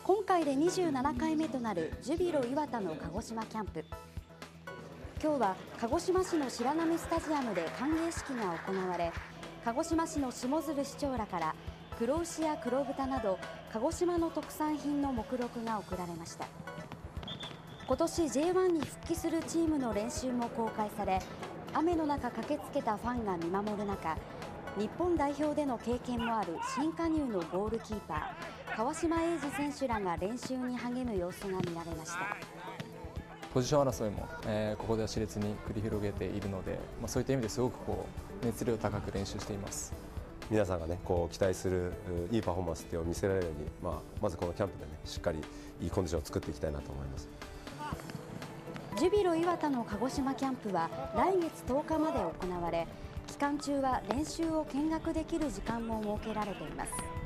今回で27回目となるジュビロ磐田の鹿児島キャンプ。今日は鹿児島市の白波スタジアムで歓迎式が行われ、鹿児島市の下鶴市長らから黒牛や黒豚など鹿児島の特産品の目録が贈られました。今年 J1 に復帰するチームの練習も公開され、雨の中駆けつけたファンが見守る中、日本代表での経験もある新加入のゴールキーパー川島永嗣選手らが練習に励む様子が見られました。 ポジション争いも、ここでは熾烈に繰り広げているので、そういった意味ですごく熱量高く練習しています。 皆さんがね、期待するいいパフォーマンスを見せられるように、まずこのキャンプでね、しっかりいいコンディションを作っていきたいなと思います。 ジュビロ磐田の鹿児島キャンプは来月10日まで行われ、期間中は練習を見学できる時間も設けられています。